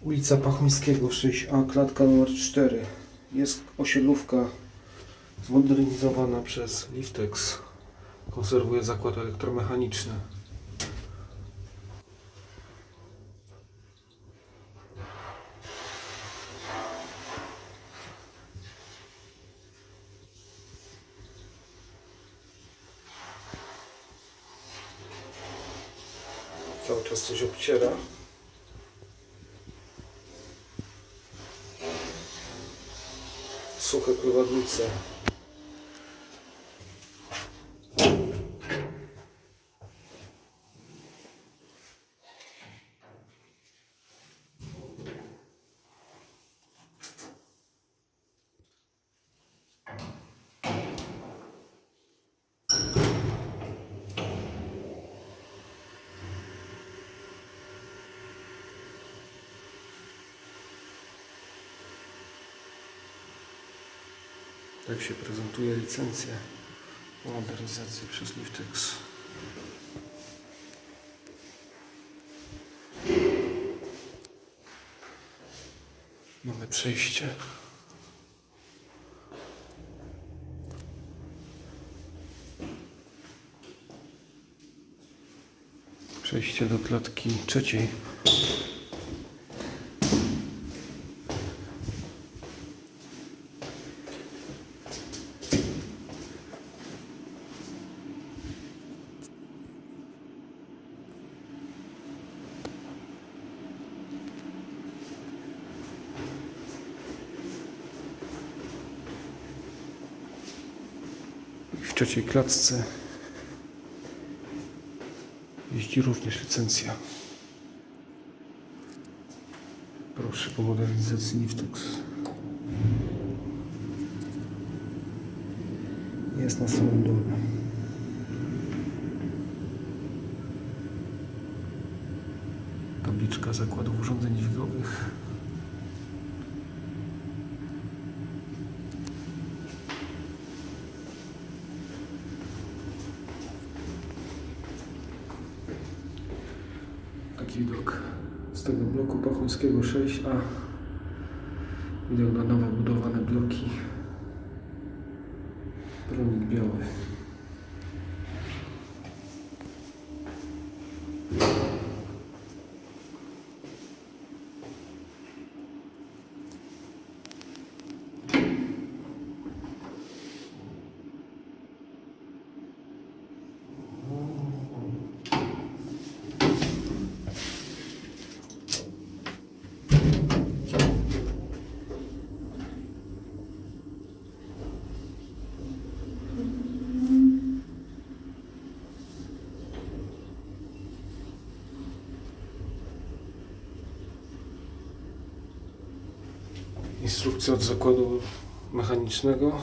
Ulica Pachońskiego 6A, klatka numer 4. Jest osiedlówka zmodernizowana przez Liftex. Konserwuje zakład elektromechaniczny. Cały czas coś obciera. Suche prywadnice. Tak się prezentuje licencja po modernizacji przez Liftex. Mamy przejście. Przejście do klatki trzeciej. W trzeciej klatce jeździ również licencja. Proszę, po modernizacji Liftex. Jest na samym dole. Tabliczka zakładów urządzeń dźwigowych. Taki widok z tego bloku Pachońskiego 6A. Widok na nowo budowane bloki. Pronik biały. Instrukcja od zakładu mechanicznego.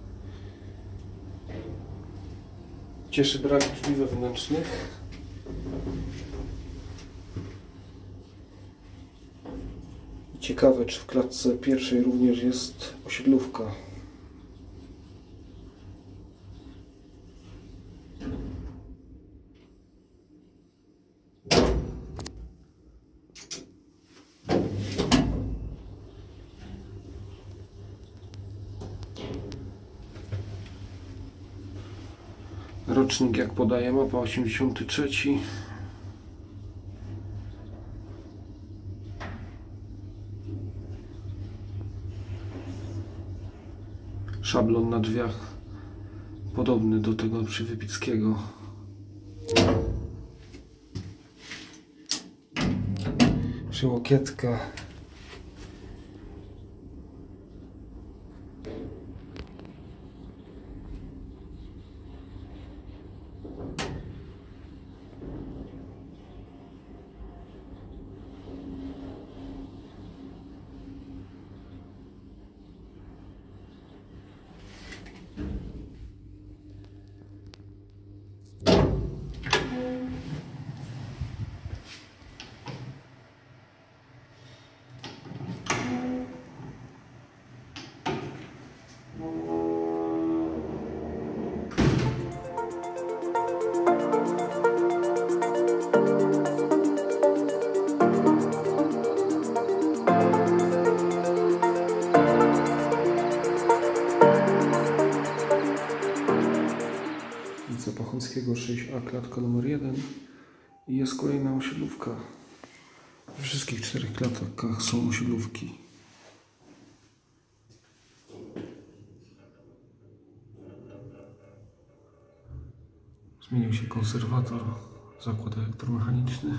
Cieszy brak drzwi wewnętrznych. Ciekawe, czy w klatce pierwszej również jest osiedlówka. Rocznik, jak podaje mapa, 83. Szablon na drzwiach podobny do tego przy Wybickiego. Łokietka. Bachańskiego 6A, klatka numer 1 i jest kolejna osiedlówka. We wszystkich 4 klatkach są osiedlówki. Zmienił się konserwator, zakład elektromechaniczny.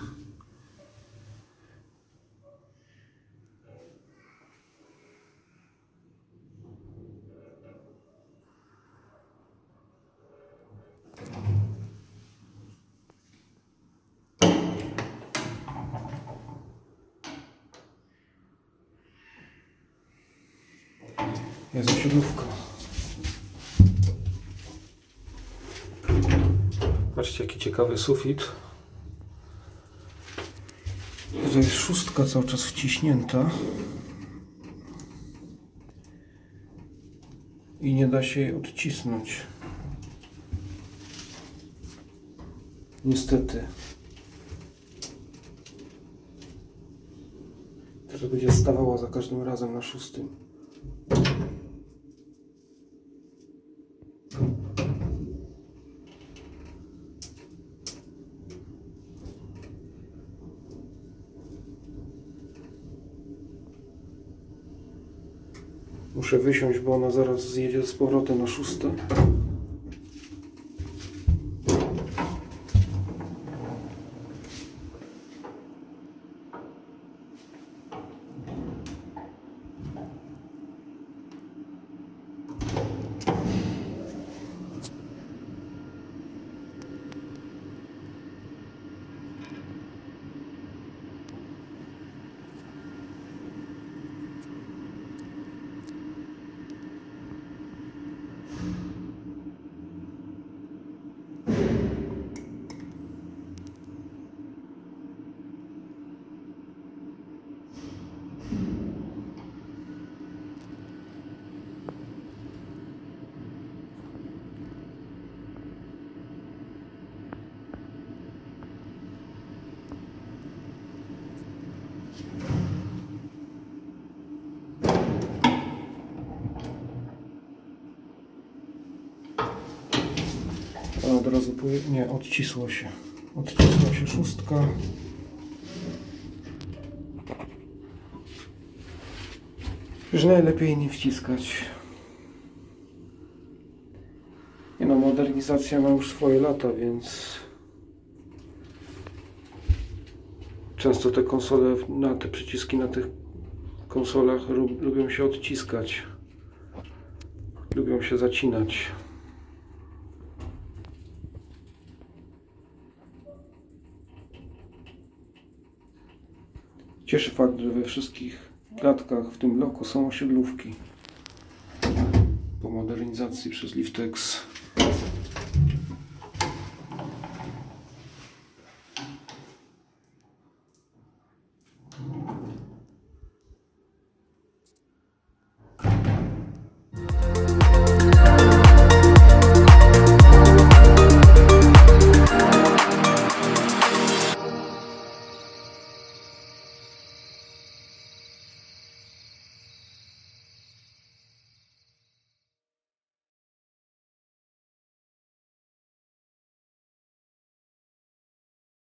Jest osiedlówka. Patrzcie, jaki ciekawy sufit. To jest 6 cały czas wciśnięta. I nie da się jej odcisnąć. Niestety. Teraz będzie stawała za każdym razem na 6. Muszę wysiąść, bo ona zaraz zjedzie z powrotem na 6. A od razu nie, odcisło się. Odcisła się 6. Już najlepiej nie wciskać. Nie no, modernizacja ma już swoje lata, więc często te konsole, te przyciski na tych konsolach lubią się odciskać. Lubią się zacinać. Cieszy fakt, że we wszystkich klatkach w tym bloku są osiedlówki po modernizacji przez Liftex.